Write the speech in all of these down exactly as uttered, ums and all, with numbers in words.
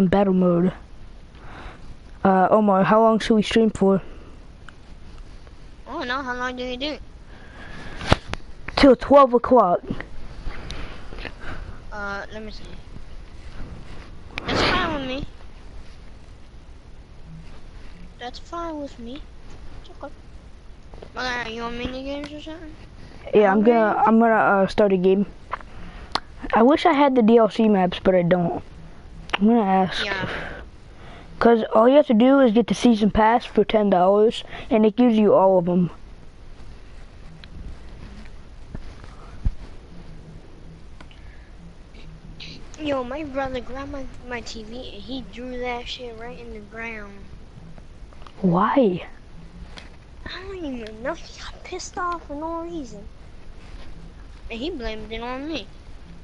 on battle mode. Uh, Omar, how long should we stream for? I don't know, how long do you do? Till twelve o'clock. Uh, let me see. That's fine with me. That's fine with me. It's okay. Okay, you want mini games or something? Yeah, I'm gonna, I'm gonna uh, start a game. I wish I had the D L C maps, but I don't. I'm gonna ask. Yeah. Cause all you have to do is get the season pass for ten dollars, and it gives you all of them. Yo, my brother grabbed my, my T V and he drew that shit right in the ground. Why? I don't even know. He got pissed off for no reason. And he blamed it on me.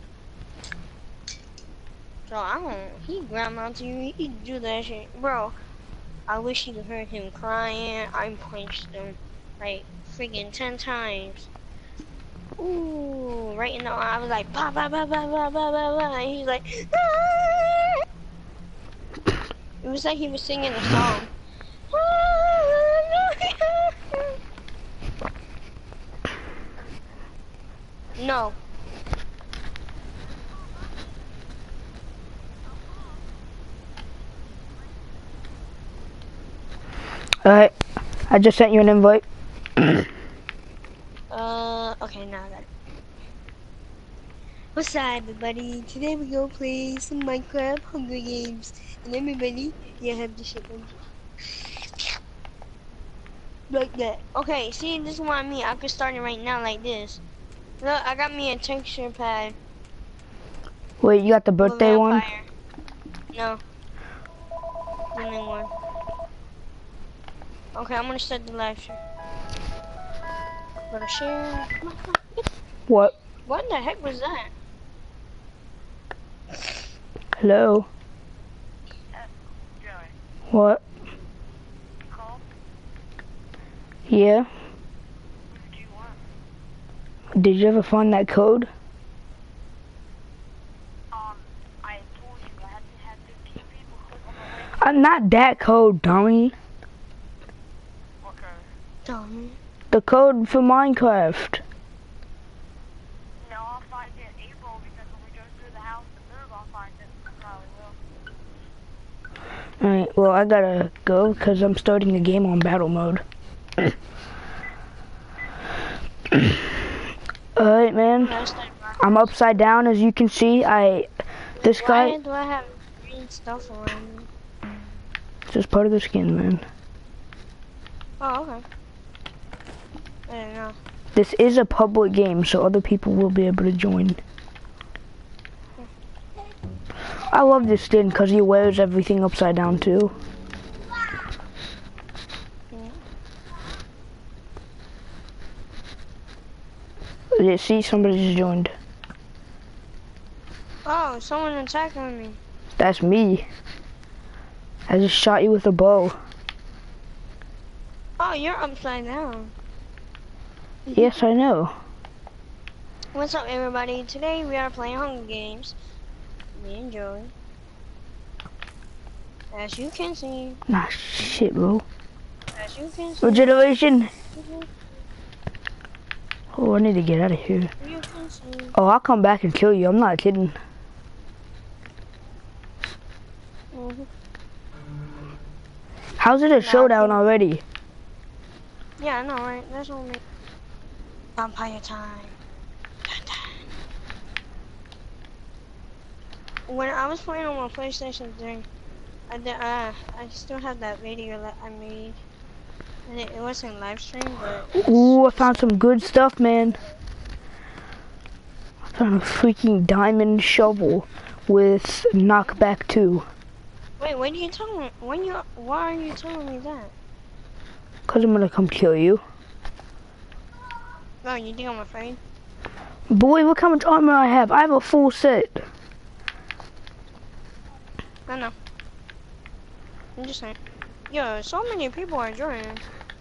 So I don't, he grabbed my T V, he drew that shit. Bro, I wish you could heard him crying. I punched him like freaking ten times. Ooh, right in the eye. I was like, bah, bah, bah, bah, bah, bah, bah, bah. And he's like, ah! It was like he was singing a song. No. Alright, I just sent you an invite. uh, okay, now I got it. What's up, everybody? Today we go play some Minecraft Hunger Games. And everybody, yeah, have this shit on. Like that. Okay, see, this is what I mean. I could start it right now like this. Look, I got me a texture pad. Wait, you got the birthday one? No. Only one. Okay, I'm gonna start the live stream. Gonna share. Come on, come on. What? What the heck was that? Hello? Uh, Joey. What? You called? Yeah? What did you want? Did you ever find that code? Um, I told you I had to have fifteen people click on the link. Uh, not that code, dummy. What code? Dumb. The code for Minecraft. No, I'll find it in April because when we go through the house to move, I'll find it. I probably will. Alright, well I gotta go because I'm starting a game on battle mode. Alright, man. I'm upside down as you can see. I this guy. Why do I have green stuff on me? It's just part of the skin, man. Oh, okay. I don't know. This is a public game, so other people will be able to join. I love this skin because he wears everything upside down too. Yeah, see, somebody just joined. Oh, someone attacking me. That's me. I just shot you with a bow. Oh, you're upside down. Yes, I know. What's up, everybody? Today we are playing Hunger Games. Me and Joey. As you can see. Nah, shit, bro. As you can see. Regeneration. Oh, I need to get out of here. You can see. Oh, I'll come back and kill you. I'm not kidding. Mm-hmm. How's it a showdown already? Yeah, I know, right? That's only vampire time. When I was playing on my PlayStation three, I did, uh, I still have that video that I made, and it, it wasn't live stream, but. Ooh, I found some good stuff, man. I found a freaking diamond shovel with knockback two. Wait, what are you telling me? When you? Why are you telling me that? Cause I'm gonna come kill you. Oh, you think I'm afraid? Boy, look how much armor I have. I have a full set. I know. I'm just saying. Yo, so many people are joining.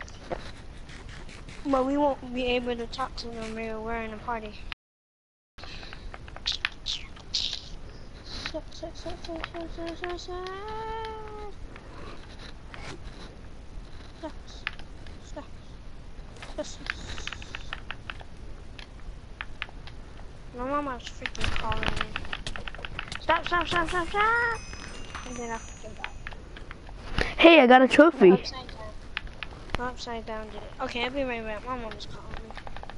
But we won't be able to talk to them while we're in a party. My mama's freaking calling me. Stop, stop, stop, stop, stop! And then I freaking died. Hey, I got a trophy. Upside down. Upside down, dude. Okay, I'll be right back. My mama's calling me.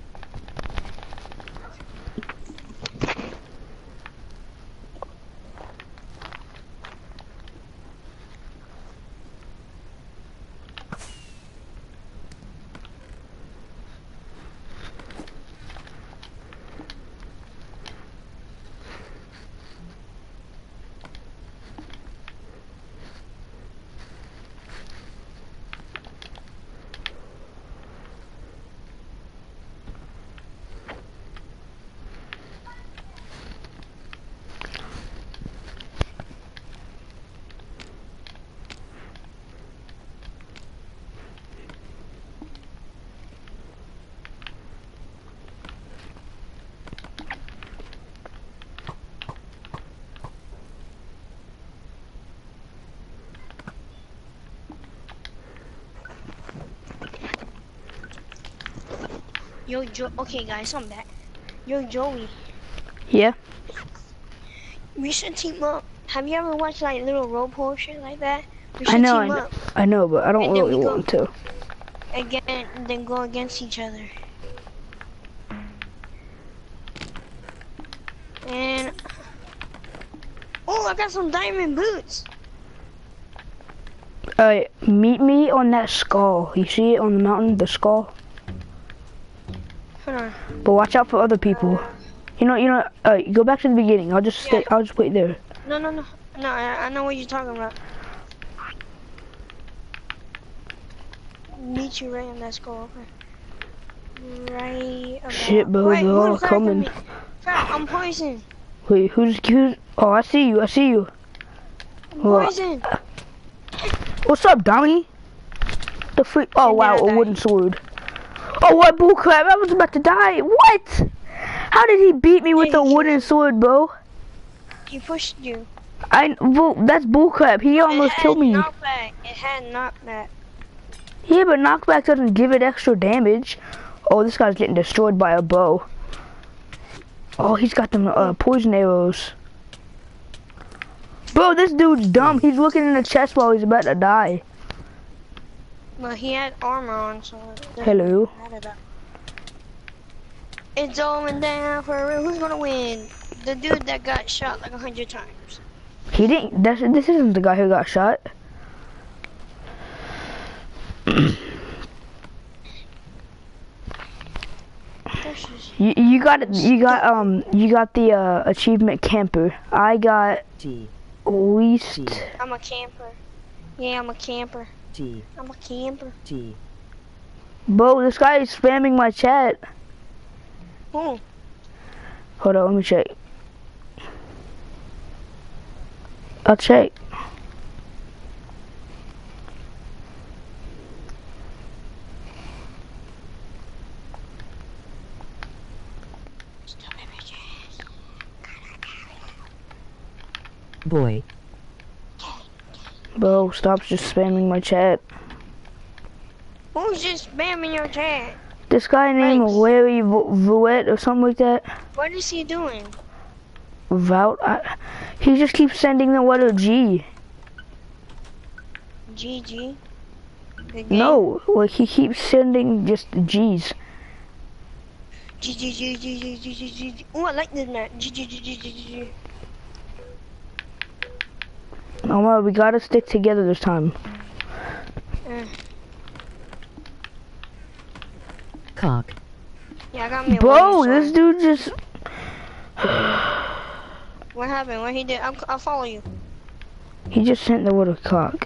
Yo, Joe. Okay, guys, I'm back. Yo, Joey. Yeah. We should team up. Have you ever watched like little rope hole shit like that? We I should know, I team know, up I know, but I don't And then really we go- want to. again, and then go against each other. And oh, I got some diamond boots. Uh, meet me on that skull. You see it on the mountain, the skull? Hold on. But watch out for other people. You know, you know, uh, go back to the beginning. I'll just stay, Yeah. I'll just wait there. No, no, no, no. I, I know what you're talking about. Meet you right on that skull. Okay. Right about. Shit, bro, Wait, they're who all cracking coming. me? Crap, I'm poisoned. Wait, who's, who's, oh, I see you, I see you. I'm Well, poisoned. What's up, dummy? The freak, oh And then I wow, a died. wooden sword. Oh, what bullcrap, I was about to die. What? How did he beat me with Yeah, a he- wooden sword, bro? He pushed you. I, well, that's bullcrap, he almost it had killed me. Knockback. It had knockback. Yeah, but knockback doesn't give it extra damage. Oh, this guy's getting destroyed by a bow. Oh, he's got them uh, poison arrows. Bro, this dude's dumb. He's looking in the chest while he's about to die. But he had armor on, so it doesn't Hello. matter that. It's going down for real. Who's gonna win? The dude that got shot like a hundred times. He didn't. That's, this isn't the guy who got shot. This is You, you got you got um you got the uh, achievement camper. I got T least. T I'm a camper. Yeah, I'm a camper. T I'm a camper. T. Bro, this guy is spamming my chat. Who? Hold on, let me check. I'll check. Boy. Bro, stop just spamming my chat. Who's just spamming your chat? This guy named Thanks. Larry Vouet or something like that. What is he doing? Vout. I, he just keeps sending the letter G. G G. The game? No, like he keeps sending just G's. G G G G G G G G. Oh, I like this map. G G G G G G. Oh my, we gotta stick together this time. Uh, Cock. yeah, I got me a Bro, wooden this sword. dude just. What happened? What he did? I'll, I'll follow you. He just sent the word cock.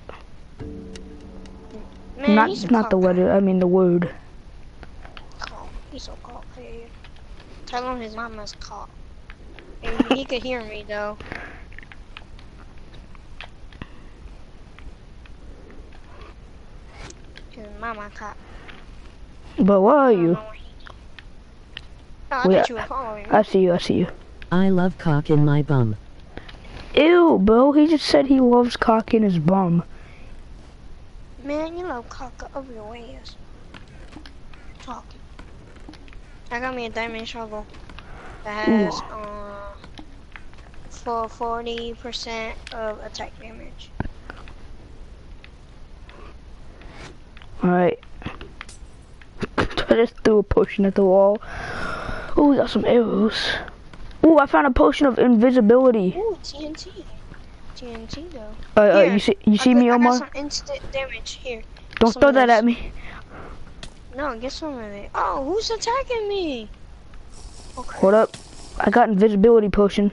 Man, not he's a not the cock. letter, I mean the word. Cock. He's so cock. Hey, tell him his mama's cock. And he could hear me though. His mama cock. But where are I don't you? know where he- Oh, I Wait, thought you were following me. I see you, I see you. I love cock in my bum. Ew, bro. He just said he loves cock in his bum. Man, you love cock over your ways. Talking. I got me a diamond shovel that has Ooh. uh for forty percent of attack damage. Alright. I just threw a potion at the wall. Ooh, we got some arrows. Ooh, I found a potion of invisibility. Ooh, T N T. T N T though. Uh, uh Here, you see, you I see got, me, I got Omar? some instant damage here. Don't Some throw of that this. at me. No, get some of it. Oh, who's attacking me? Okay. Hold up. I got invisibility potion.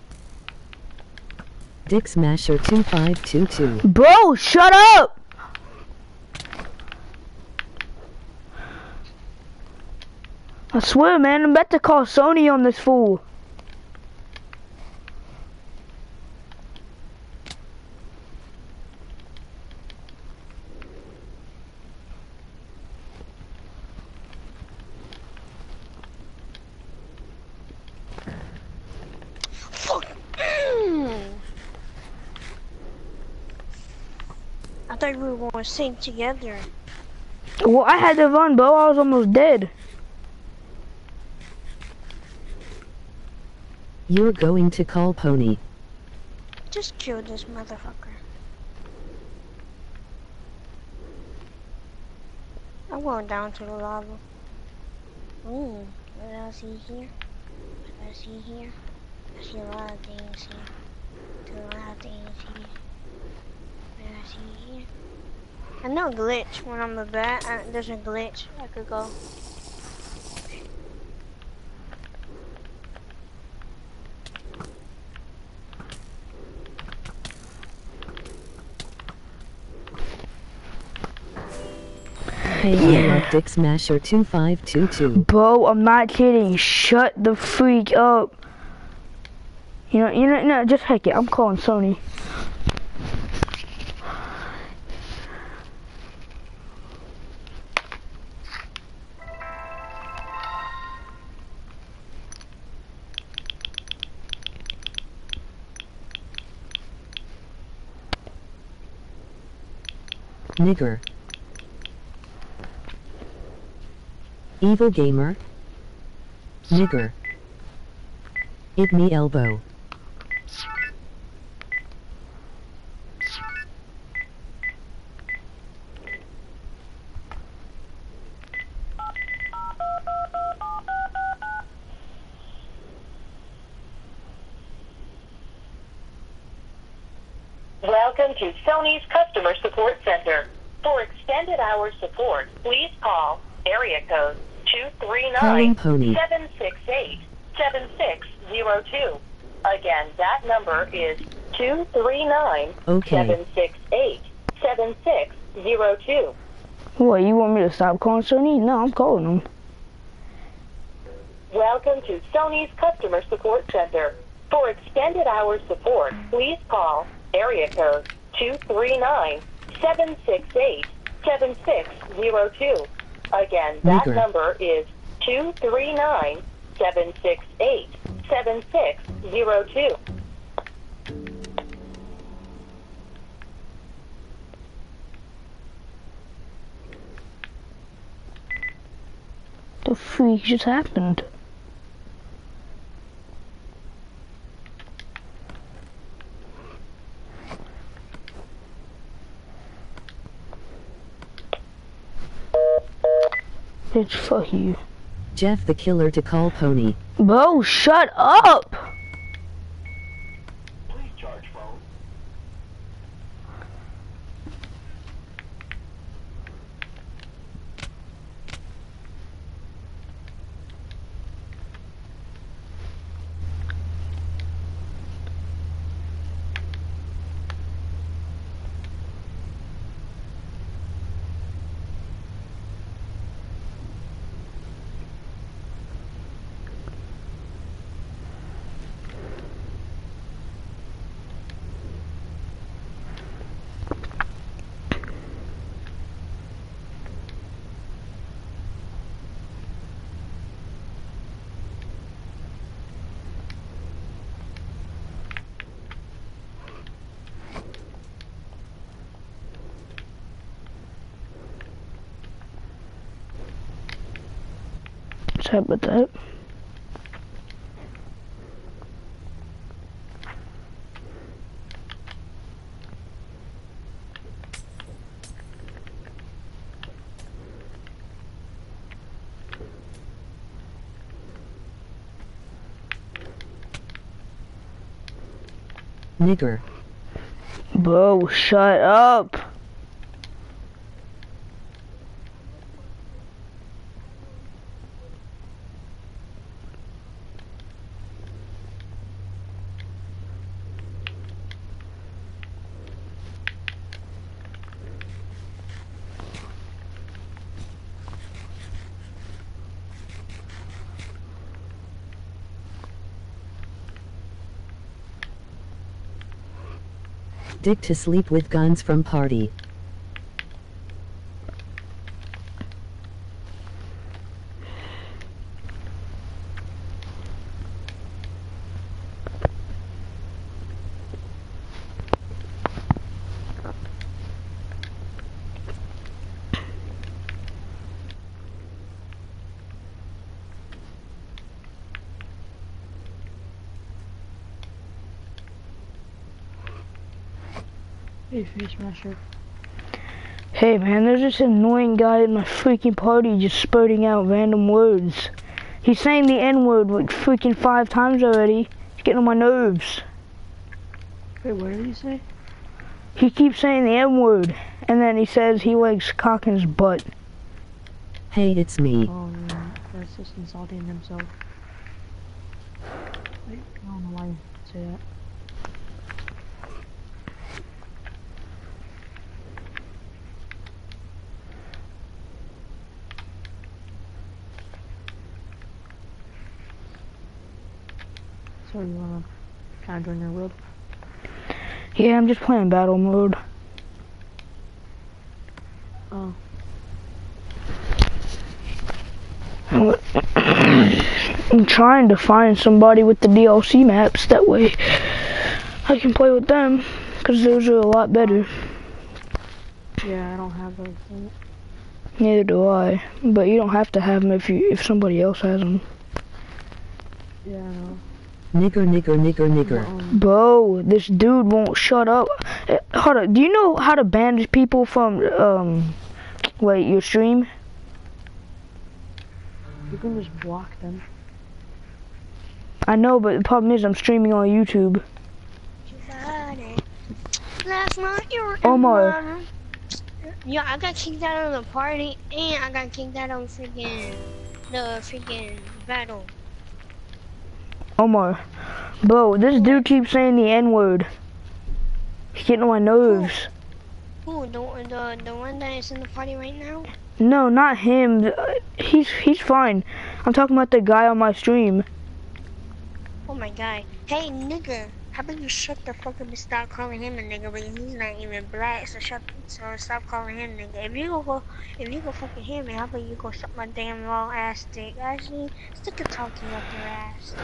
Dick Smasher two five two two. Bro, shut up! I swear, man, I'm about to call Sony on this fool. Fuck. I thought we were going to sing together. Well, I had to run, bro. I was almost dead. You're going to call Pony. Just kill this motherfucker. I'm going down to the lava. Ooh, what do I see here? What do I see here? I see a lot of things here. Do a lot of things here. What do I see here? I know glitch when I'm a bat. Uh, there's a glitch. I could go. Hey, I love Dick Smasher two five two two. Bro, I'm not kidding. Shut the freak up. You know, you know, no, just heck it. I'm calling Sony. Nigger. Evil gamer. Nigger. Hit me elbow. Welcome to Sony's Customer Support Center. For extended hour support, please call area code two three Calling nine, Pony. seven six eight, seven six zero two. Again, that number is two three nine, Okay. seven six eight, seven six zero two. What, you want me to stop calling Sony? No, I'm calling them. Welcome to Sony's Customer Support Center. For extended hour support, please call area code two three nine, seven six eight, seven six zero two. Again, that Nigger. number is two three nine, seven six eight, seven six zero two. The freak just happened? Bitch, fuck you. Jeff the killer to call Pony. Bro, shut up! Please charge phone. Sorry about that. Nigger. Bro, shut up. Dick to sleep with guns from party. Hey, Face Smasher. Hey man, there's this annoying guy at my freaking party just spurting out random words. He's saying the N-word like freaking five times already. It's getting on my nerves. Wait, what did he say? He keeps saying the N-word, and then he says he likes cock in his butt. Hey, it's me. Oh, yeah, that's just insulting himself. Wait, I don't know why you say that. So you wanna kind of join your world? Yeah, I'm just playing battle mode. Oh. I'm trying to find somebody with the D L C maps, that way I can play with them, because those are a lot better. Yeah, I don't have those. Neither do I, but you don't have to have them if you if somebody else has them. Yeah, I know. Nigger, nigger, nigger, nigger. Um, Bro, this dude won't shut up. Uh, Hold on, do you know how to ban people from, um, wait, your stream? you can just block them. I know, but the problem is I'm streaming on YouTube. Last night you were Omar. Yeah, I got kicked out of the party, and I got kicked out of freaking the freaking battle. Omar, bro, this dude keeps saying the N-word. He's getting on my nerves. Who? The the the one that is in the party right now? No, not him. Uh, He's he's fine. I'm talking about the guy on my stream. Oh my god. Hey nigga, how about you shut the fuck up and stop calling him a nigga, but he's not even black, so shut so stop calling him nigga. If you go go if you go fucking hear me, how about you go suck my damn long ass dick? Actually, stick a talking up your ass.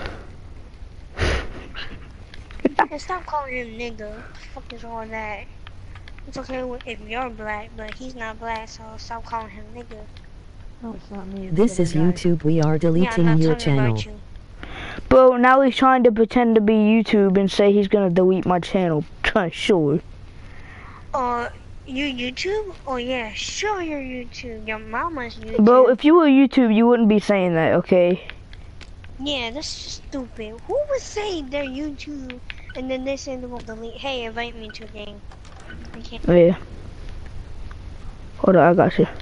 And stop calling him nigga. What the fuck is all that? It's okay if you're black, but he's not black, so stop calling him nigga. No, it's not me. It's This the is other guy. YouTube. We are Yeah, I'm deleting not your talking channel. about you. Bro, now he's trying to pretend to be YouTube and say he's gonna delete my channel. Sure. Uh, you YouTube? Oh yeah, sure you're YouTube. Your mama's YouTube. Bro, if you were YouTube, you wouldn't be saying that, okay? Yeah, that's stupid. Who would say they're YouTube and then they say they will delete? Hey, invite me to a game. I can't. Oh, yeah. Hold on, I got you.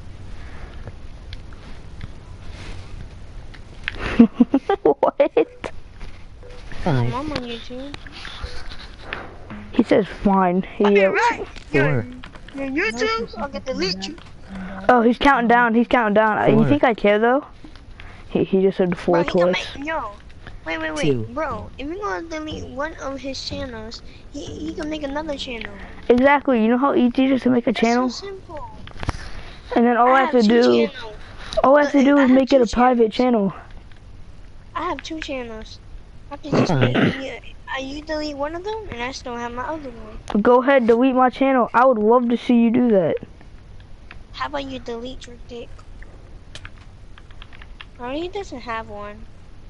What? Five, I'm on YouTube. He says fine. He, Okay, uh, right. four, You're YouTube. I'll get delete you. oh, he's counting down. He's counting down. Uh, You Four. think I care though? He he just said four Bro, he can twice. make, yo, wait, wait, wait, Two. bro. If you're gonna delete one of his channels, he he can make another channel. Exactly. You know how easy it is to make a That's channel, so simple. and then all I, have to two do, channels. all I have to do I is have make it two a private channel. I have two channels. I can just Fine. yeah, I you delete one of them, and I still have my other one. Go ahead, delete my channel. I would love to see you do that. How about you delete your dick? Oh, he doesn't have one.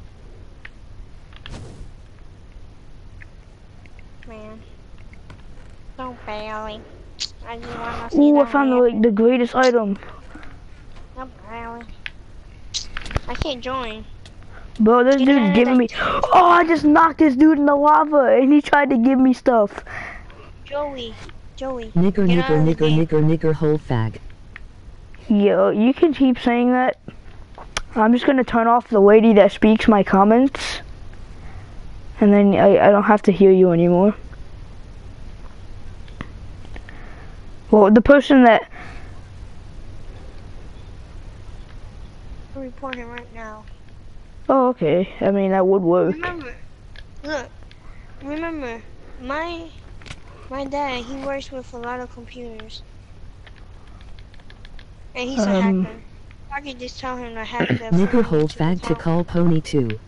Man. So barely. I just want to see Ooh, I that found the, man. like the greatest item. So barely. I can't join. Bro, this Get dude's out of giving that- me. Oh, I just knocked this dude in the lava, and he tried to give me stuff. Joey. Joey. Nigger, Get out nigger, of the nigger, game. nigger, nigger, whole fag. Yo, you can keep saying that. I'm just gonna turn off the lady that speaks my comments, and then I, I don't have to hear you anymore. Well, the person that. I'll report him right now. Oh, okay. I mean, that would work. Remember, look, remember, my my dad, he works with a lot of computers. And he's a Um, hacker. I could just tell him to hack the Nigger, phone whole to fag to account. call pony two.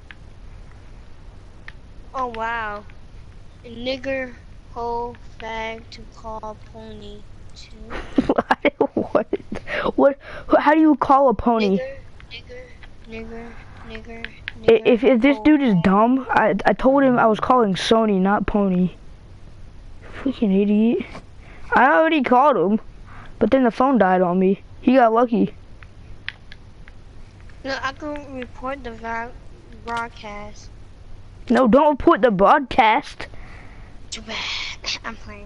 Oh, wow. A nigger, whole fag to call pony two. what? What? How do you call a pony? Nigger, nigger, nigger, nigger, I- nigger. If if this whole dude is fag. dumb, I I told him I was calling Sony, not Pony. Freaking idiot! I already called him, but then the phone died on me. He got lucky. Look, I can report the vo- broadcast. No, don't report the broadcast. Too bad. I'm playing.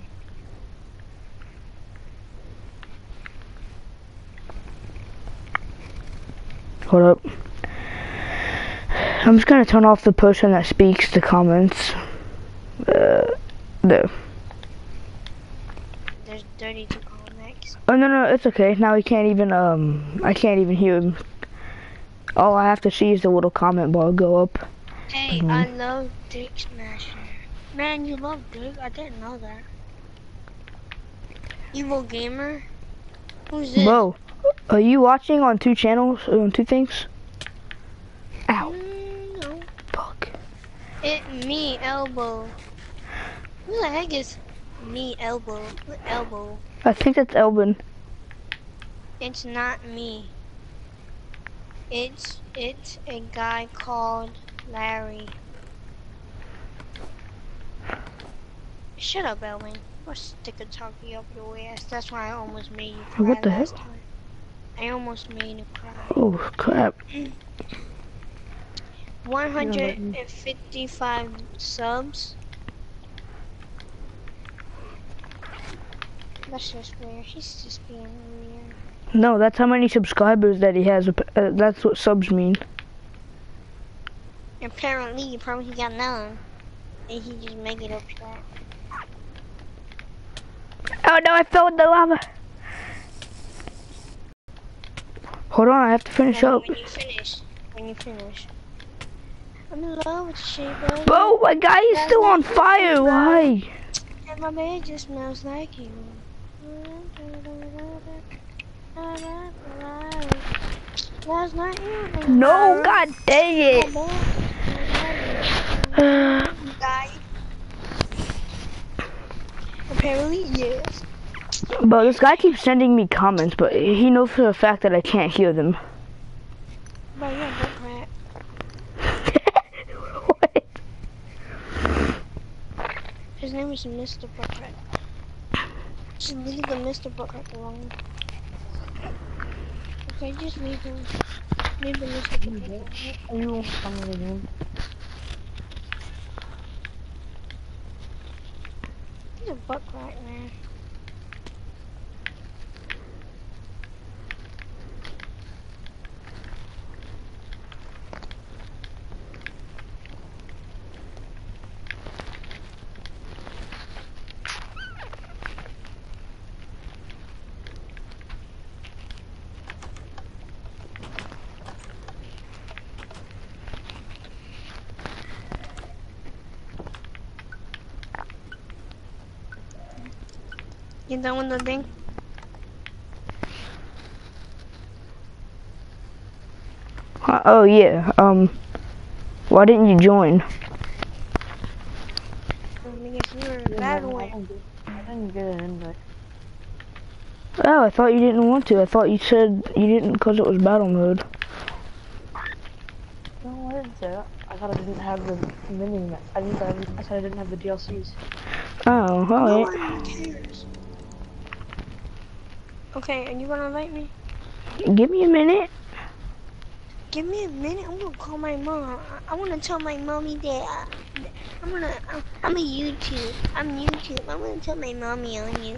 Hold up. I'm just gonna turn off the person that speaks the comments. Uh, there. There's dirty to call next. Oh no no, it's okay. Now he can't even um, I can't even hear him. All I have to see is the little comment bar go up. Hey, Mhm. I love Dick Smasher. Man, you love Dick? I didn't know that. Evil Gamer? Who's this? Bro, are you watching on two channels, on two things? Ow, Mm, no. fuck. It me, Elbow. Who the heck is me, Elbow? What Elbow? I think that's Elvin. It's not me. It's, it's a guy called Larry. Shut up, Elvin. I'll stick a talkie up your ass. That's why I almost made you cry What the last heck? time. I almost made you cry. Oh crap. one hundred fifty-five subs. That's just weird. He's just being weird. No, that's how many subscribers that he has. Uh, that's what subs mean. Apparently, you probably got none. And he just make it up to that. Oh no, I fell in the lava. Hold on, I have to finish And up. when you finish, when you finish. I'm in love with the shit, bro. Bro, my guy is still on fire. Why? And my bed just smells like you. That's not you. No, god dang it. Guy. Apparently, yes. Bro, this guy keeps sending me comments, but he knows for a fact that I can't hear them. Bro, you're a butt crack. What? His name is Mister Buttcrack. Just leave the Mister Buttcrack alone. Okay, just leave him. Leave the Mister Buttcrack. Are you coming to the game? He's a buttcrack, man. You done with the thing? Uh, oh yeah. Um, why didn't you join? Because you were Yeah, bad no, I one. didn't get, I didn't get an invite. Oh, I thought you didn't want to. I thought you said you didn't because it was battle mode. say that. I thought I didn't have the mini. I didn't. I said I didn't have the D L Cs. Oh, No alright. one cares. Okay, are you gonna invite me? Give me a minute. Give me a minute. I'm gonna call my mom. I, I wanna tell my mommy that I, I'm gonna. I'm, I'm a YouTube. I'm YouTube. I'm gonna tell my mommy on you.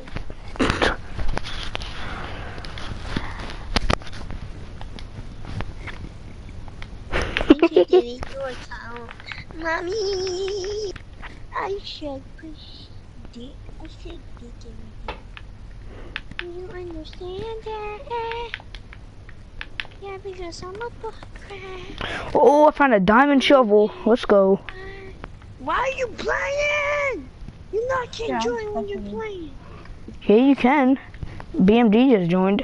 Daddy, your account. Mommy, I should push dick. I should dick in my dick. Do you understand that? Yeah, because I'm a bullcrap. Oh, I found a diamond shovel. Let's go. Why are you playing? You not can't Yeah, join when you're definitely. playing. Yeah, you can. B M D just joined.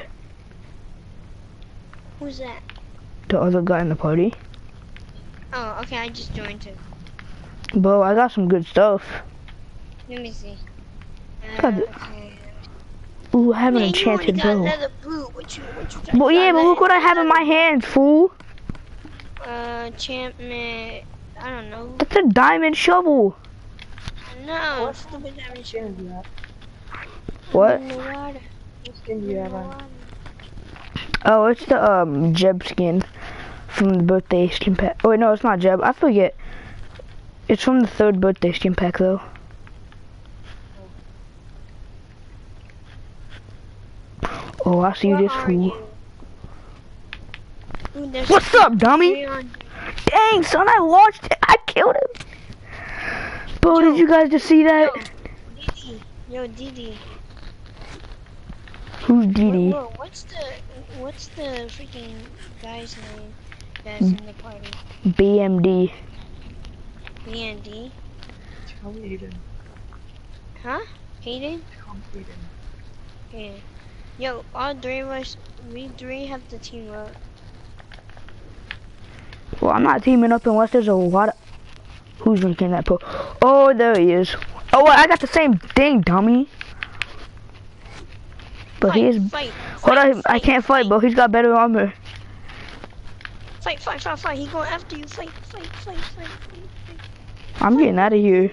Who's that? The other guy in the party. Oh, okay, I just joined too. Bro, I got some good stuff. Let me see. God, Uh, okay. Ooh, I have an Man, you only enchanted got bow. leather boot. What you, what you trying Well, to yeah, got but look what I leather- have in my hands, fool. Uh, enchantment. I don't know. That's a diamond shovel. No, stupid diamond shit. Skin do you have? What? In the water. What skin do you In have the on? water. Oh, it's the um Jeb skin from the birthday skin pack. Oh wait, no, it's not Jeb. I forget. It's from the third birthday skin pack though. Oh, I see Where this are fool. you? Ooh, there's What's a up, dummy? tree on- Dang, son, I launched it. I killed him. Bro, did you guys just see that? Didi. Yo, Didi. Who's Didi? Whoa, whoa, what's the what's the freaking guy's name that's in the party? B M D. B and D? Tell me Aiden. Huh? Hayden? Tell me Aiden. Yeah. Yo, all three of us, we three have to team up. Well, I'm not teaming up unless there's a lot of... Who's drinking that po? Oh, there he is. Oh, I got the same thing, dummy. But Fight, he is... fight, Hold fight, on, I can't fight, bro. He's got better armor. Fight, fight, fight, fight. He going after you. Fight, fight, fight, fight, fight, fight. I'm getting out of here.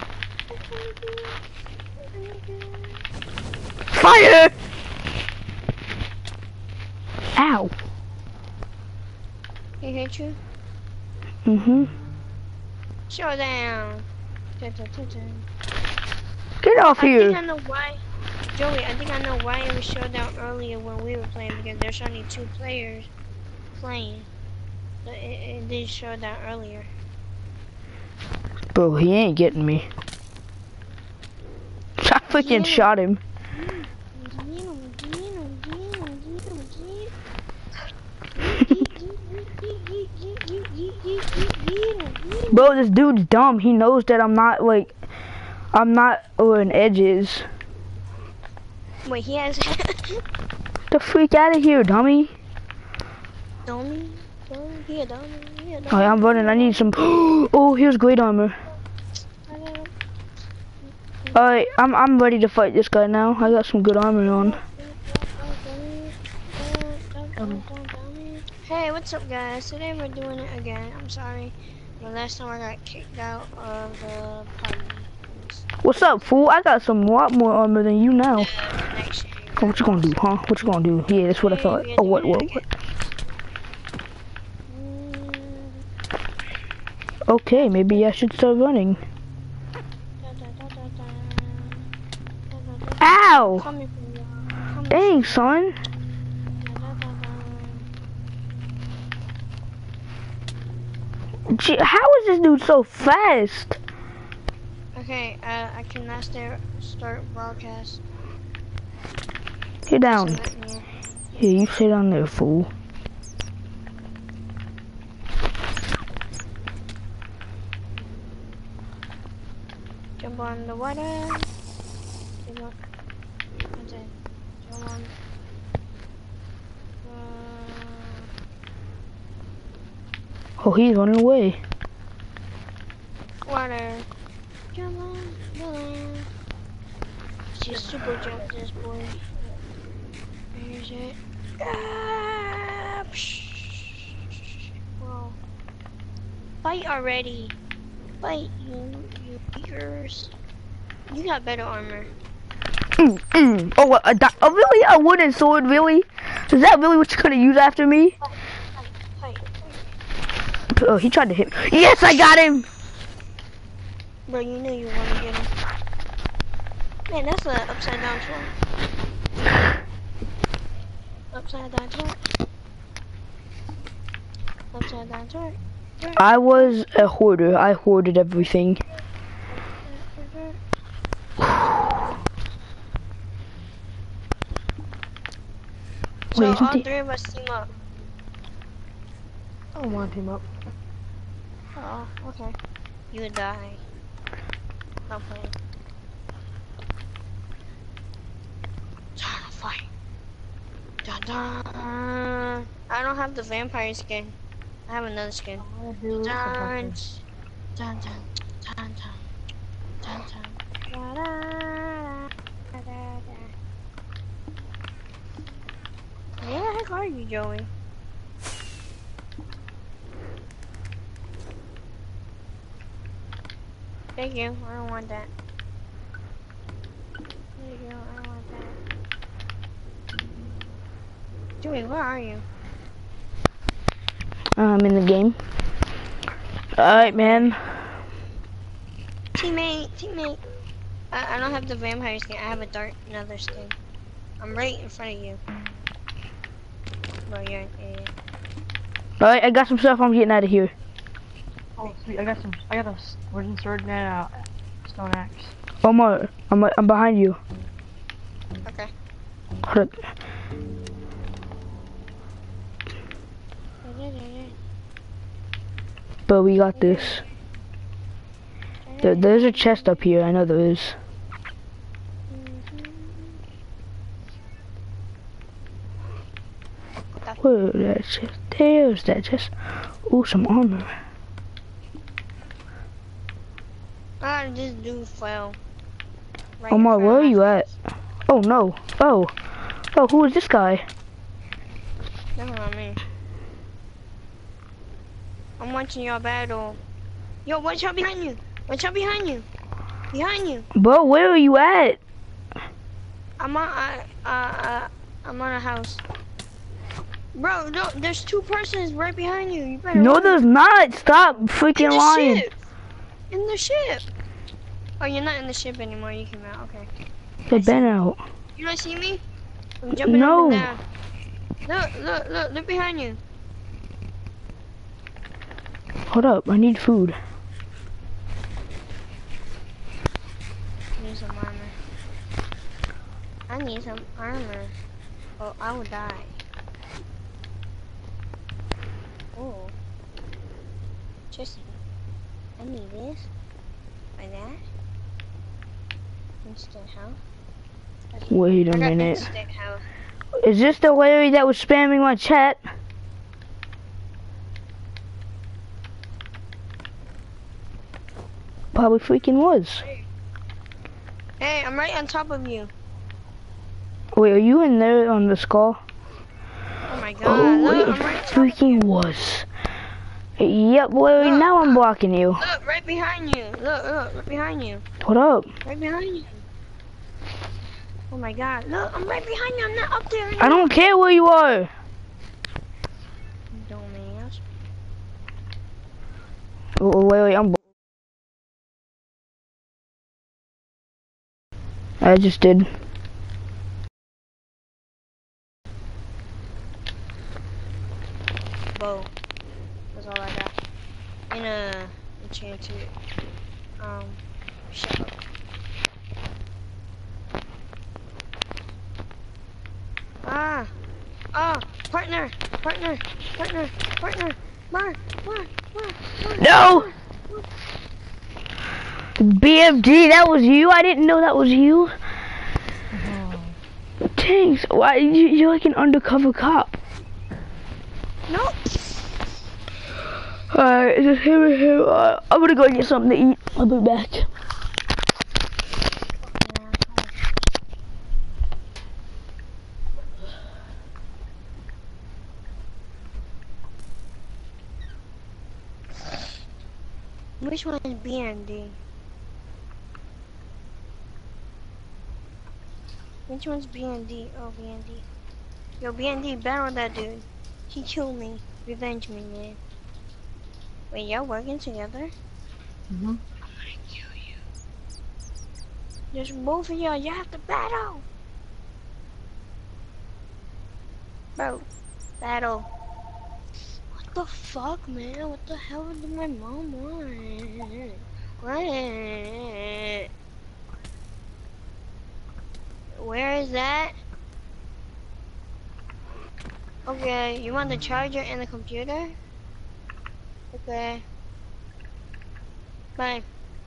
Fire! Ow. He hit you? Mm-hmm. Showdown. Dun, dun, dun, dun. Get off I think I here. know why. Joey, I think I know why it was showdown earlier when we were playing because there's only two players playing. So it, it did showdown earlier. Bro, he ain't getting me. I freaking Yeah. shot him. Bro, this dude's dumb. He knows that I'm not, like, I'm not where an edge is. Wait, he has The freak out of here, dummy. dummy, dummy, he a dummy, he a dummy. Alright, I'm running. I need some. Oh, here's great armor. Alright, I'm I'm ready to fight this guy now. I got some good armor on. Hey, what's up, guys? Today we're doing it again. I'm sorry. The last time I got kicked out of the party. What's up, fool? I got some lot more armor than you now. Uh, next year. Oh, what you gonna do, huh? What you gonna do? Yeah, that's what I thought. Oh, what, what, what? Mm, Okay, maybe I should start running. da, da, da, da, da. Da, da, da, da. Ow! Coming from y'all. Coming Dang, son. from- da, da, da, da. Gee, how is this dude so fast? Okay, uh, I cannot start start broadcast. Get down. So let me- Yeah, you sit down there, fool. Jump on the water. Jump on. That's it. Jump on. Oh, he's running away. Uh, water. Jump on the land. Just super jump this boy. Where is it? Ah, psh. Whoa. Fight already. Fight, you, you beakers. You got better armor. Mm, mm. Oh, a, a, di- oh, really? A wooden sword, really? Is that really what you're gonna use after me? Fight, fight, fight. Oh, he tried to hit me. Yes, I got him! Bro, you knew you wanted to get him. Man, that's an upside down sword. Upside down sword. Upside down sword. I was a hoarder. I hoarded everything. So Wait, isn't all he- three of us team up. I don't want to team up. Oh, okay. You would die. Not playing. Time to fight. Dun dun. I don't have the vampire skin. I have another skin. I want to do Dun something. dun dun dun dun dun dun. Da, da, da, da, da. Where the heck are you, Joey? Thank you. I don't want that. Thank you. I don't want that. Joey, where are you? I'm in the game. Alright, man. Teammate, teammate. I, I don't have the vampire skin. I have a dark another skin. I'm right in front of you. Bro, you're an idiot. Alright, I got some stuff. I'm getting out of here. Oh, sweet. I got some. I got a s- wooden sword and a stone axe. Omar, I'm, I'm behind you. Okay. Hold up. But we got this. There, there's a chest up here. I know there is. Where that chest? There's that chest. Ooh, some armor. Ah, this dude fell. Right in Omar, front where of are my you at? face. Oh no. Oh. Oh, who is this guy? That's not me. I'm watching y'all battle. Yo, watch out behind you. Watch out behind you. Behind you. Bro, where are you at? I'm on. Uh, uh, uh, I'm on a house. Bro, no, there's two persons right behind you. You better No, run. there's not. Stop In freaking the lying. ship. In the ship. Oh, you're not in the ship anymore. You came out. Okay. They've been out. You don't see me? I'm jumping No. up and down. Look, look, look, look behind you. Hold up, I need food. I need some armor. I need some armor. Oh, I will die. Oh. Jesse. I need this. Like that. Instant health. Wait a I got minute. instant health. Is this the Larry that was spamming my chat? Probably freaking was. Hey, I'm right on top of you. Wait, are you in there on the skull? Oh my god. Oh, Look, it I'm right on top of you. freaking was. Yep, Larry, Look. now I'm blocking you. Look, right behind you. Look, look, right behind you. What up? Right behind you. Oh my god. Look, I'm right behind you. I'm not up there. I don't care where you are. Dumbass. Oh, Larry, I'm. I just did. Bow. That's all I got. And a enchanted um shell. Ah! Ah! Partner! Partner! Partner! Partner! Mar! Mar! Mar! Mar! No! B M G, that was you? I didn't know that was you. Thanks. Why you, you're like an undercover cop. No! Alright, just here, here. Uh, I'm gonna go get something to eat. I'll be back. Which one is B and D? Which one's B and D? Oh, B and D. Yo, B and D, battle that dude. He killed me. Revenge me, man. Wait, y'all working together? Mm-hmm. I'm gonna kill you. There's both of y'all. You have to battle. Bro, battle. What the fuck, man? What the hell did my mom want? What? Where is that? Okay, you want the charger and the computer? Okay. Bye.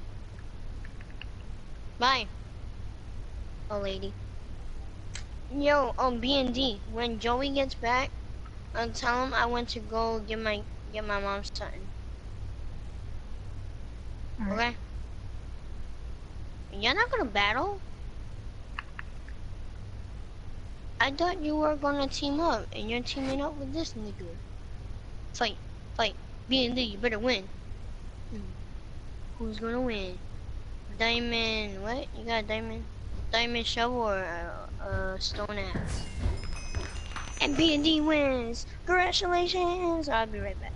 Bye. Oh, lady. Yo, on B and D, when Joey gets back, I'll tell him I went to go get my get my mom something. All right. Okay? You're not gonna battle? I thought you were gonna team up, and you're teaming up with this nigga. Fight, fight. B and D, you better win. Hmm. Who's gonna win? Diamond, what? You got a diamond? Diamond shovel or a, a stone axe? And B and D wins! Congratulations! I'll be right back.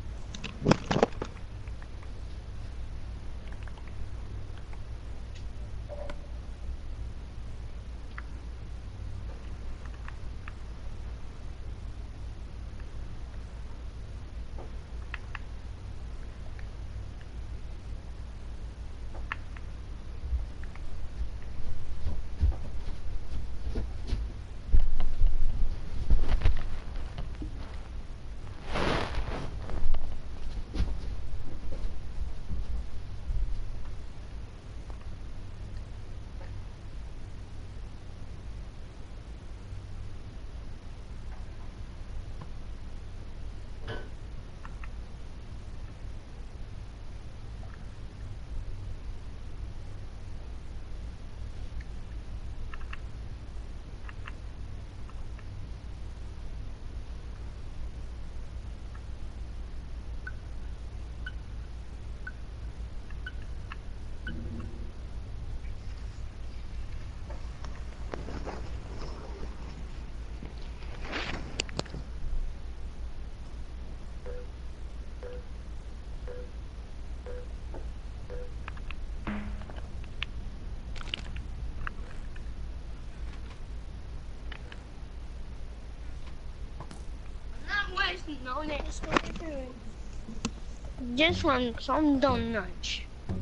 No, that's what you're doing. Just want some donuts.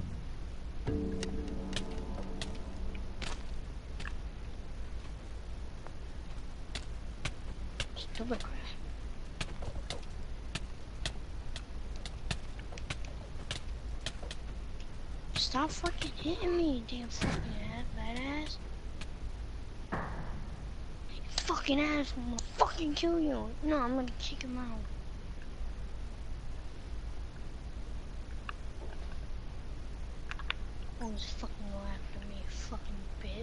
Stupid crap. Stop fucking hitting me, you damn fucking ass, badass. You fucking ass, I'm gonna fucking kill you. No, I'm gonna kick him out. Oh, just fucking go after me, you fucking bitch.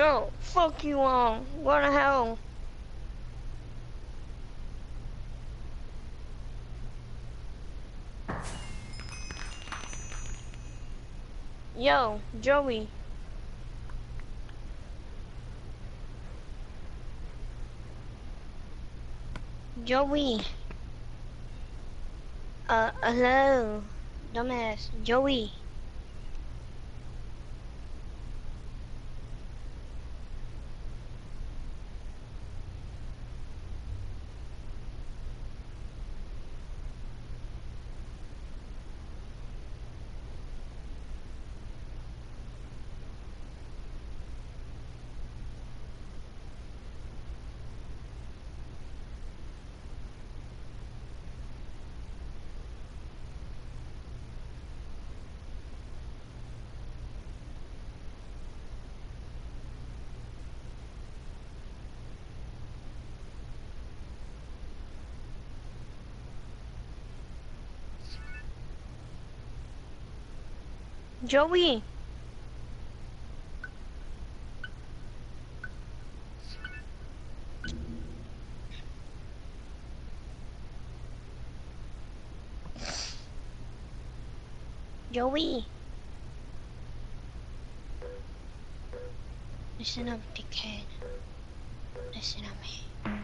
No, fuck you all. Go to hell. Yo, Joey. Joey. Uh, hello. Dumbass. Joey. Joey. Joey. Listen up, dickhead. Listen up, me.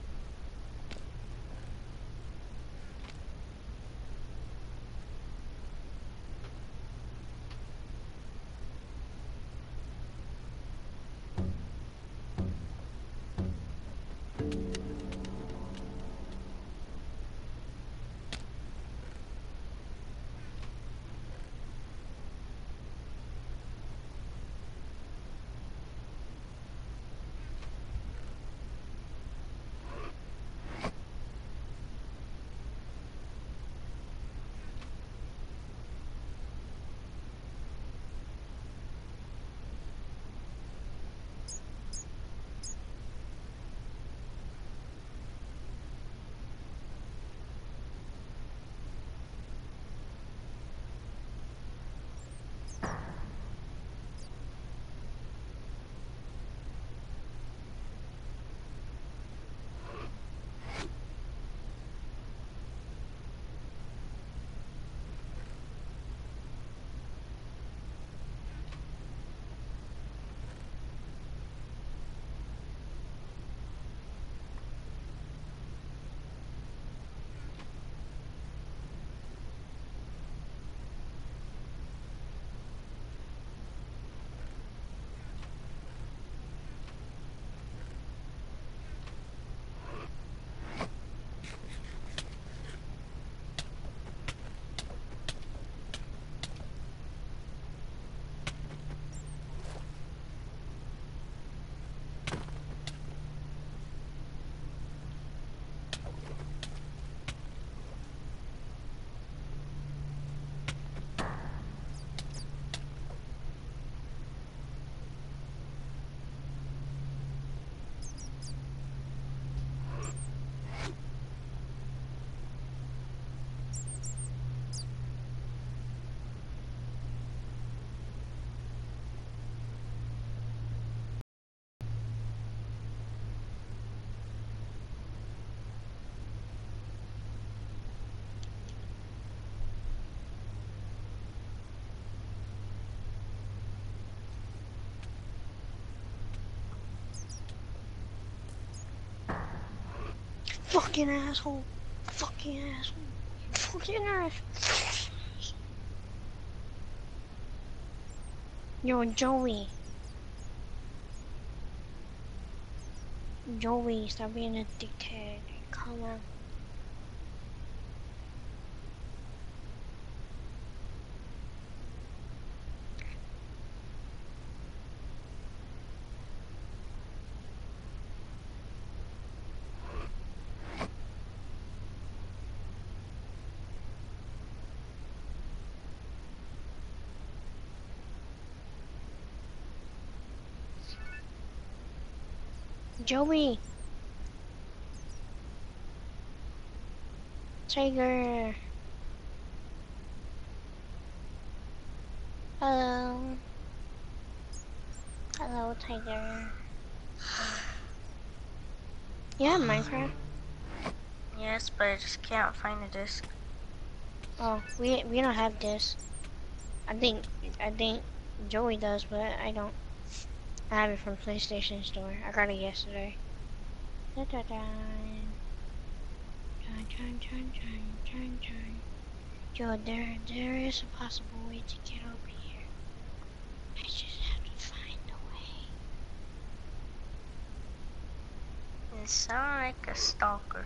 Fucking asshole. Fucking asshole. Fucking asshole. Yo, Joey. Joey, stop being a dickhead. Come on. Joey. Tiger. Hello. Hello, Tiger. You have Minecraft? Yes, but I just can't find a disc. Oh, we we don't have this. I think I think Joey does, but I don't. I have it from PlayStation Store. I got it yesterday. Da da da. Chun chun chun chun chun chun. Yo, there there is a possible way to get over here. I just have to find a way. You sound like a stalker.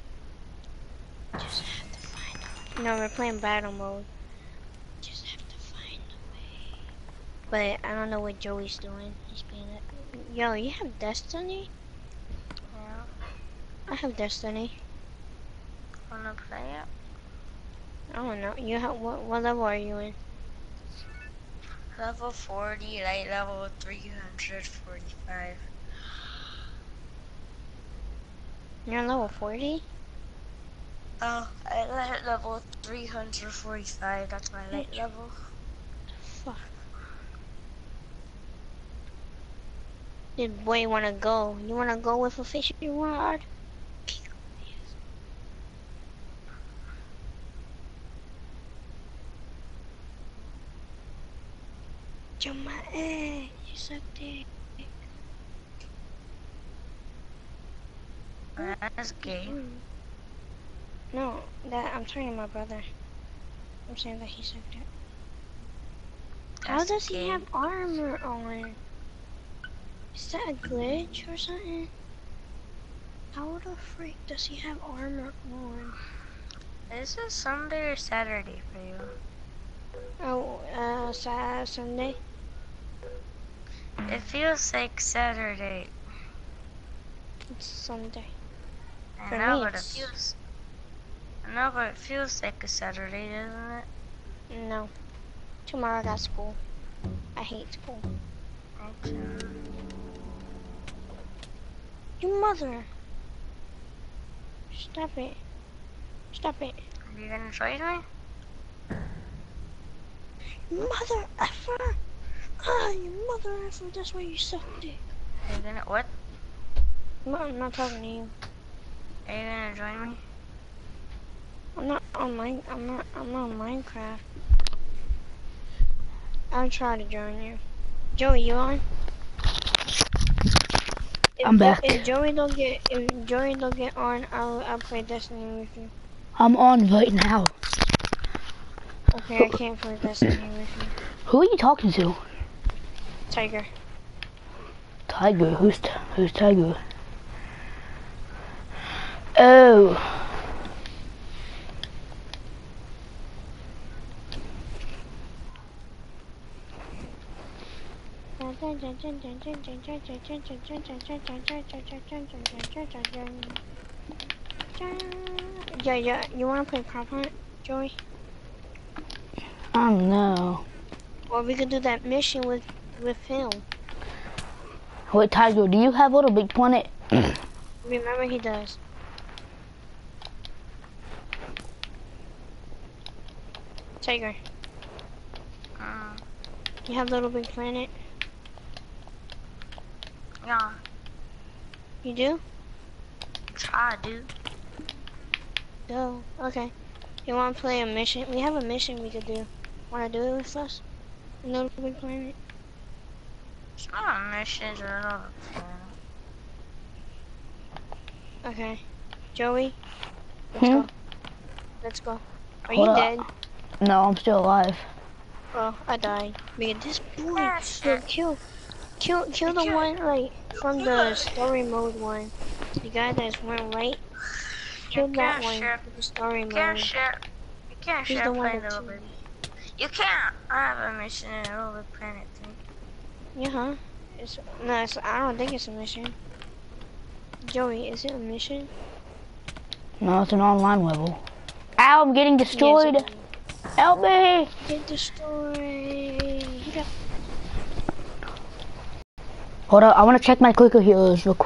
Just have to find a way. No, we're playing battle mode. Just have to find a way. But I don't know what Joey's doing. He's being it. Yo, you have Destiny? Yeah. I have Destiny. Wanna play it? I don't know. You have what? What level are you in? Level forty, like level three hundred forty-five. You're on level forty? Oh, I like level three hundred forty-five. That's my light level. Fuck. Did boy wanna go? You wanna go with a fishing rod? Jump my egg. You suck dick. That's gay. No, that I'm talking to my brother. I'm saying that he sucked it. How That's does gay. he have armor on? Is that a glitch or something? How the freak does he have armor on? Is it Sunday or Saturday for you? Oh, uh, Sa Sunday? It feels like Saturday. It's Sunday. I For know, me, but it it's- feels. I know, but it feels like a Saturday, doesn't it? No. Tomorrow I got school. I hate school. Me too. Your mother! Stop it. Stop it. Are you gonna join me? Mother effer! Ah, you mother effer, that's why you suck dick. Are you gonna what? No, I'm not talking to you. Are you gonna join me? I'm not on mine. I'm not. I'm not on Minecraft. I'll try to join you. Joey, you on? If I'm Jo- back. If Joey don't get, if Joey don't get on, I'll I'll play Destiny with you. I'm on right now. Okay, I can't play Destiny with you. Who are you talking to? Tiger. Tiger. Who's t who's Tiger? Oh. Yeah, yeah. You wanna play Prop Hunt, Joey? I don't know. Or we could do that mission with with him. Wait, Tiger, do you have Little Big Planet? Remember, he does. Tiger, Um, you have Little Big Planet? yeah. You do? Try, dude. No. Okay. You wanna play a mission? We have a mission we could do. Wanna do it with us? In Little Big Planet? It's not a mission, it's another planet. Okay. Joey, let's Hmm? go. Let's go. Are Hold you up. dead? No, I'm still alive. Oh, I died. Man, this boy. Ah, Yo, shit. kill, kill, kill the Kill- one like from the story mode one. The guy that's went right. Kill You that can't one share. with the story You can't mode. share. You can't He's share the one Planet that Little killed Big. You can't. I have a mission in Little Big Planet thing. Yeah, huh? It's no. It's, I don't think it's a mission. Joey, is it a mission? No, it's an online level. Ow, I'm getting destroyed. Yes. Help me. Get destroyed. Hold up, I want to check my clicker heroes real quick.